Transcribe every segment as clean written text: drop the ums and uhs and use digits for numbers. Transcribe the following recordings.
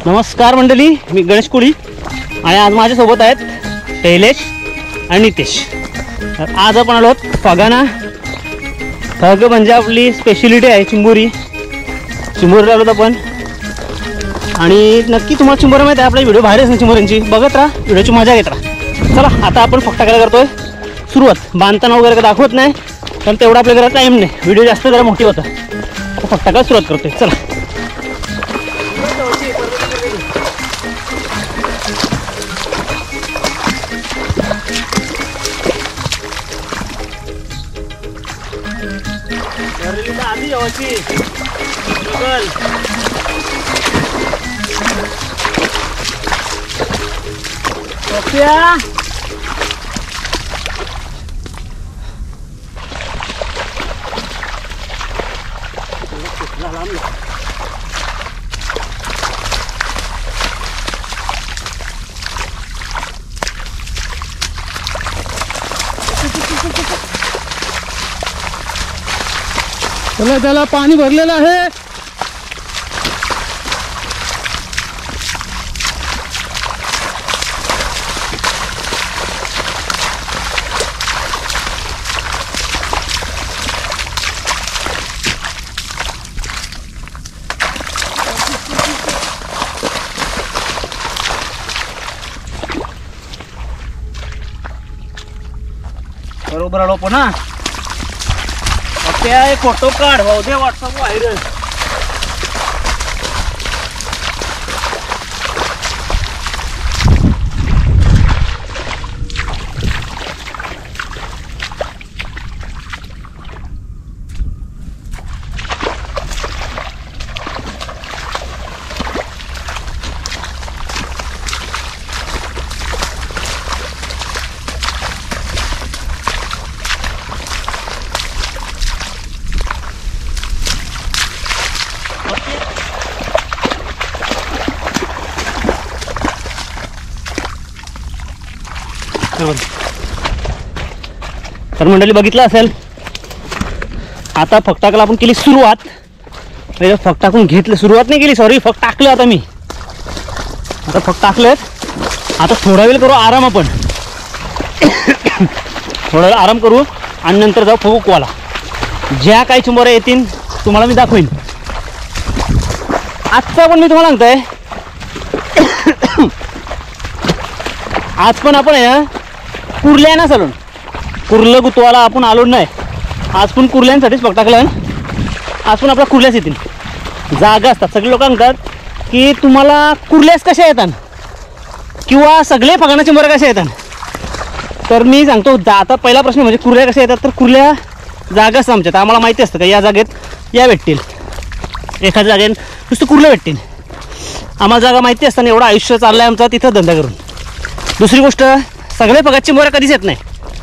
नमस्कार मंडळी, मी गणेश कोळी आणि आज माझ्यासोबत आहेत शैलेश आणि नितेश. तर आज आपण आलो फगाना. फग म्हणजे आपली स्पेशलिटी आहे चिंबोरी. चिंबोरीला आलो आपण आणि नक्की तुम्हाला चिंबोरी माहिती आहे, आपला व्हिडिओ बाहेरच नाही चिंबोऱ्यांची. बघत राहा, व्हिडिओची मजा घेत राहा. चला आता आपण फग टाकायला करतोय सुरुवात. बांधताना वगैरे का दाखवत नाही कारण तेवढा आपल्या घरात टाईम नाही, व्हिडिओ जास्त जरा मोठी होतं. फग टाकायला सुरुवात करतोय. चला आधी जेवायची बघल. चला त्याला पाणी भरलेलं आहे. बरोबर आलो पण ना. एक फोटो काढ भाऊ दे, व्हॉट्सअप व्हायरल. तर मंडळी बघितलं असेल, आता फग टाकायला आपण केली सुरुवात. पहिले फग टाकून घेतलं, सुरुवात नाही केली, सॉरी, फग टाकलं. आता मी आता फग टाकलेत. आता थोडा वेळ करू आराम. आपण थोडा वेळ आराम करू आणि नंतर जाऊ फग उकवाला. ज्या काही चिंबोऱ्या येतील तुम्हाला मी दाखवेन. आजचा पण मी तुम्हाला सांगतोय, आज पण आपण आहे कुर्ल्या ना चालून कुर्लं गुतवाला आपण आलो नाही. आज पण कुर्ल्यांसाठीच फग टाकलं. आज पण आपल्या कुर्ल्याच येतील. जागा असतात, सगळे लोक सांगतात की तुम्हाला कुर्ल्यास कशा येतात किंवा सगळे फगाना चिंबोऱ्या कशा येतात. तर मी सांगतो, आता पहिला प्रश्न म्हणजे कुर्ल्या कशा येतात. तर कुर्ल्या जागा असतात आमच्यात, आम्हाला माहिती असतं का या जागेत या भेटतील, एखाद्या जागेत नुसतं कुर्ल्या भेटतील. आम्हाला जागा माहिती असताना एवढं आयुष्य चाललं आहे आमचा तिथं धंदा करून. दुसरी गोष्ट, सगळे फगात चिंबोऱ्या कधीच येत नाही.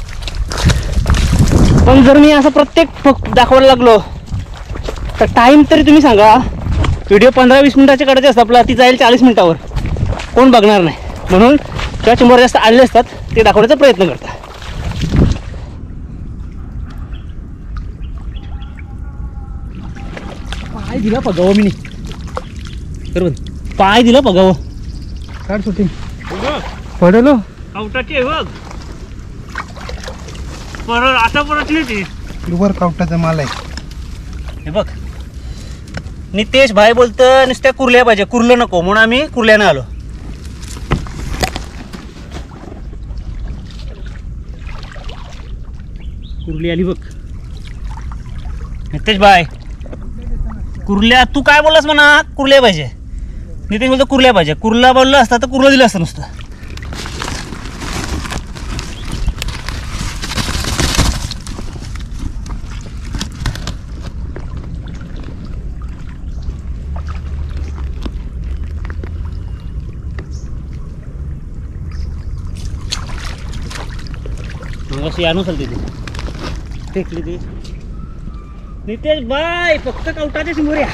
पण जर मी असं प्रत्येक फग दाखवायला लागलो तर टाईम तरी तुम्ही सांगा. व्हिडिओ 15-20 मिनिटाचे काढायचे असतात, आपला ती जाईल 40 मिनिटावर. कोण बघणार नाही. म्हणून त्या चिंबोऱ्या जास्त आलेले असतात ते दाखवण्याचा प्रयत्न करतात. पाय दिला पगावं मी बरोबर, पाय दिला पगावं. काढ सुटी पडलो कावटाची बघ परत, आता परत नाही ती दुबर कावटाचा माल आहे. हे बघ, नितेश भाई बोलतं नुसत्या कुर्ल्या पाहिजे, कुर्लं नको, म्हणून आम्ही कुर्ल्यानं आलो. कुर्ली आली बघ. नितेश भाई कुर्ल्या, तू काय बोललास म्हणा कुर्ल्या पाहिजे. नितेश बोलतो कुर्ल्या पाहिजे. कुर्ला बोललं असतं तर कुर्लं दिलं असतं नुसतं. अशी आणू चालते ती फेकली ती. नितेश बाय फक्त कवटाच्या चिंबोऱ्या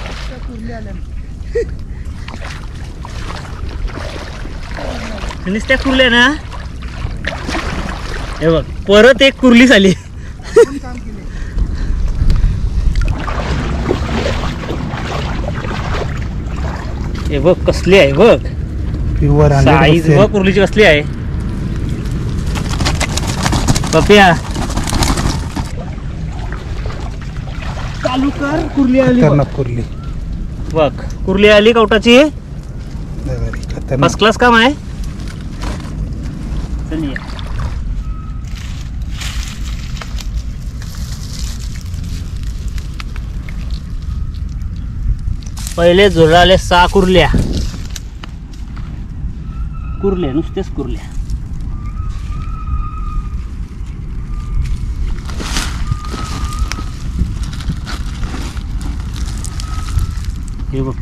नुसत्या कुर्ल्या ना. हे बघ परत एक कुर्ली झाली. हे बघ कसली आहे बघ, प्युअर साईज बघ कुर्लीची कसली आहे. पप्या चालू कर, कुर्ली आली बघ. खतरनाक कुर्ली. बघ कुर्ली आली कवटाची, खतरनाक. फर्स्ट क्लास काम आहे. चल ये. पहिले झुरळाले 6 कुर्ल्या, कुर्ल्या नुसतेच कुर्ल्या. हे बघ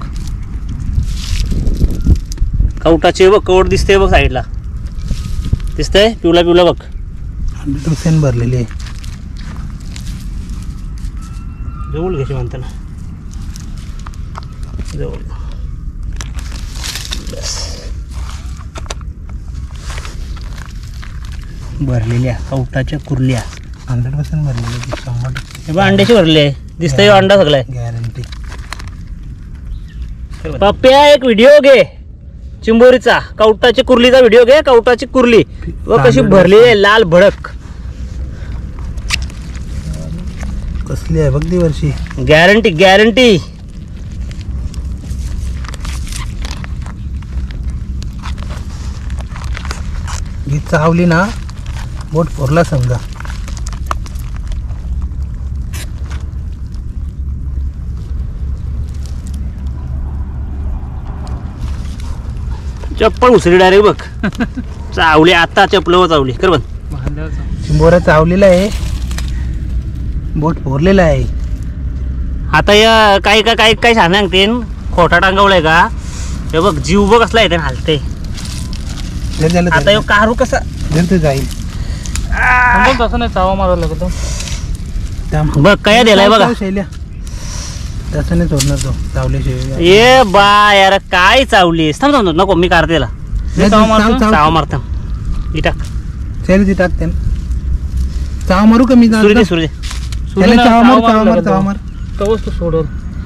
कवटाचे बघ, कवट दिसते बघ साईडला, दिसतंय पिवला पिवला बघ. 100% भरलेली आहे. जवळ घ्यायची म्हणताना जवळ. बस भरलेल्या कवटाच्या कुर्ल्या 100% भरलेली आहे. 100% हे बघ अंड्याची भरले, दिसतंय अंडा सगळा. गॅरंटी. पप्प्या एक व्हिडिओ घे चिंबोरीचा, कवटाची कुर्लीचा व्हिडिओ घे. कवटाची कुर्ली व कशी भरलेली आहे, लाल भडक. कसली आहे बघ ती वर्षी. Guarantee guarantee. ही चावली ना बोट फोरला समजा. चप्पल उसरी डायरेक्ट बघ. चावली आता, चपलवर चावली. कर बंद. चिंबोरा चावलेला आहे, बोट फोरलेला आहे. आता या काही का काही काही सांगते खोटा टांगवलाय का. हे बघ जीव बघ कसला आहे हालते. आता यो कारू कसा ते जाईल. तसं नाही चावा मारायला लागतो बघ. काय दिलाय बघा. शैल्या तसं नाही सोडणार तो चावल्याशिवाय. ये बा यार काय चावलीस. थांब थांब नको, मी काढते त्याला. चावा मारता टाक. शैली ती टाकते ना. चाव मारू का मी. सूर्य सूर्य चाव मार चाव मार चाव मार. तवच तू सोडल.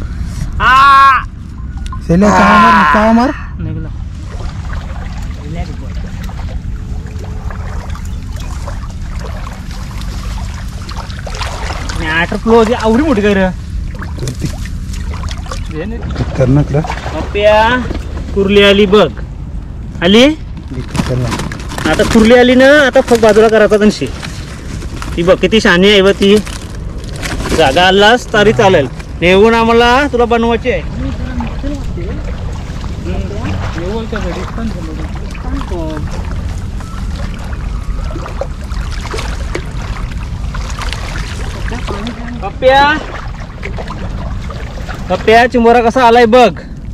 शैल्या चाव मार चाव मार. फ्लो आवडी मोठी काय रे. खतरनाक रा. पप्प्या कुर्ली आली बघ. आली खतरनाक. आता कुर्ली आली ना, आता फक्त बाजूला करायचा तनशी. ती बघ किती शानी आहे व ती. जागा आलास तरी चालेल. नेऊन आम्हाला तुला बनवायची आहे. पप्प्या पप्प्या चिंबोरा कसा आलाय बघ.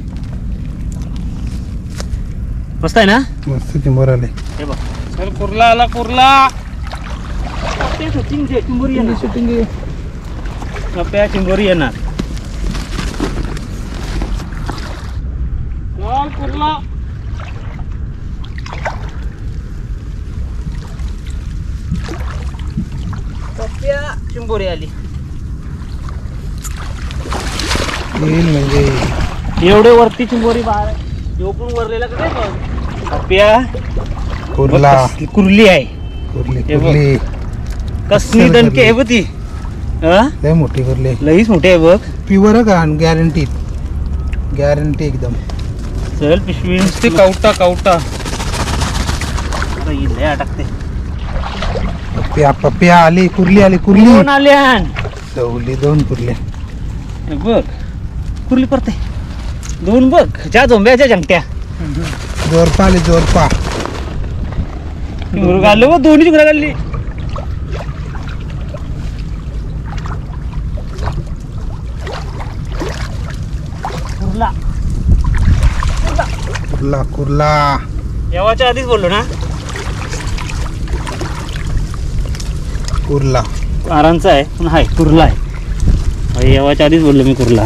मस्त आहे ना. मस्त चिंबोरा आले. हे बघ चल कुर्ला आला कुर्ला. चिंबोरी येणार. शूटिंग पप्प्या चिंबोरी येणार. कुर्ला पप्प्या चिंबोरी आली. म्हणजे एवढे वरती चिंबोरी बाहेर पण वरलेला का काय बघ. पप्प्या कुर्ला कुर्ली आहे. कुर्ली हे बघ. कुर्ली कसली दणके आहे बघ ती. लय मोठी कुर्ली. लईच मोठी आहे बघ. प्युअर का गॅरंटी. गॅरंटी एकदम. चल पिशवी नुसती कवटा कवटा. टाकते. पप्प्या पप्प्या आली कुर्ली आली कुर्ली. दोन आल्या. चवली 2 कुर्ल्या. बघ कुर्ली परते 2 बघ. ज्या झोंब्याच्या जंगट्या जोरपा आली जोरपा. घाललो व दोन्ही चिंगरा घालली. कुर्ला कुर्ला कुर्ला. येवाच्या आधीच बोललो ना. कुर्ला आरांचा आहे पण हाय कुर्ला आहे. येवाच्या आधीच बोललो मी कुर्ला.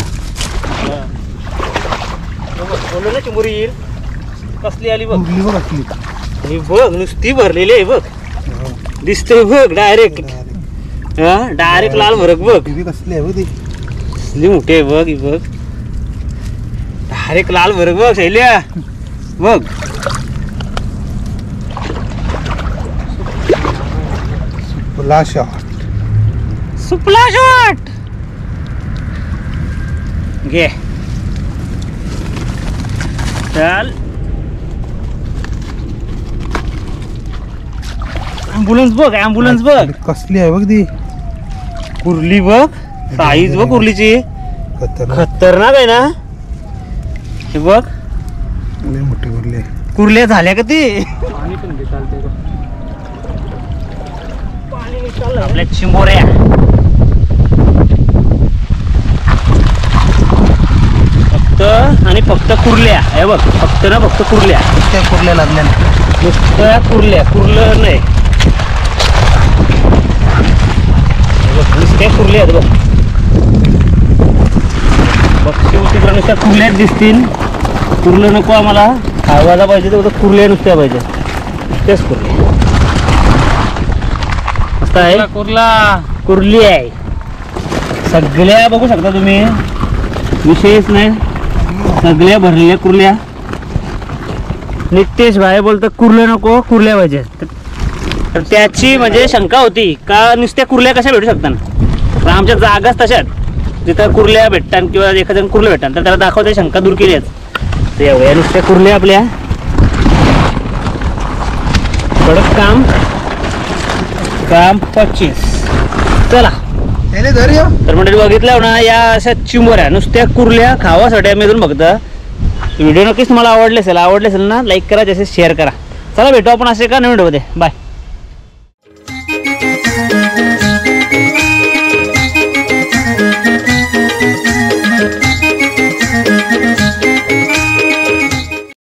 बोललो ना चिंबोरी येईल. कसली आली बघ. कुर्ली बघ असली. ही बघ नुसती भरलेली आहे बघ. दिसतोय बघ डायरेक्ट. डायरेक्ट लाल भरक बघ. कसली आहे बघ ती. कसली मोठी आहे बघ. ही बघ डायरेक्ट लाल बरं बघ शैल्या बघ. तुला शॉट सुपला शॉट घे. चल ॲम्ब्युलन्स बघ ॲम्ब्युलन्स बघ. कसली आहे बघ ती. कुर्ली बघ साईज बघ कुर्लीची खतरनाक आहे ना. हे बघ लय मोठी कुर्ली आहे. कुर्ल्या झाल्या का ती. आपल्या चिंबोऱ्या फक्त आणि फक्त कुर्ल्या. हे बघ फक्त ना फक्त कुर्ल्या. त्या कुर्ल्या लागल्या नुसत्या कुर्ल्या कुर्लं नाही. हे बघ नुसत्या कुर्ल्या आहेत बघ. पक्षी तिकडे नुसत्या कुर्ल्याच दिसतील. कुर्लं नको आम्हाला. आवाजा पाहिजे तर कुर्ल्या नुसत्या पाहिजे. नुसत्याच कुर्ल्या मस्त आहे. कुर्ला कुर्ली आहे सगळ्या बघू शकता तुम्ही. विषयच नाही. सगळ्या भरलेल्या कुर्ल्या. नितेश भाई बोलतं कुर्ल्या नको कुर्ल्या पाहिजे. तर त्याची म्हणजे शंका होती का नुसत्या कुर्ल्या कशा भेटू शकतात. तर आमच्या जागाच तशात जिथं कुर्ल्या भेटतात किंवा एखाद्या कुर्ल्या भेटतात तर त्याला दाखवते शंका दूर केली आहे. तर एवढ्या नुसत्या कुर्ल्या आपल्या कडक काम काम 25. चला तर म्हणजे बघितलं ना या अशा चिंबोऱ्या नुसत्या कुर्ल्या खावासाठी आम्ही इथून बघता. व्हिडिओ नक्कीच तुम्हाला आवडले असेल ना लाईक करा जसे शेअर करा. चला भेटू आपण असे का नवीन व्हिडिओमध्ये. बाय.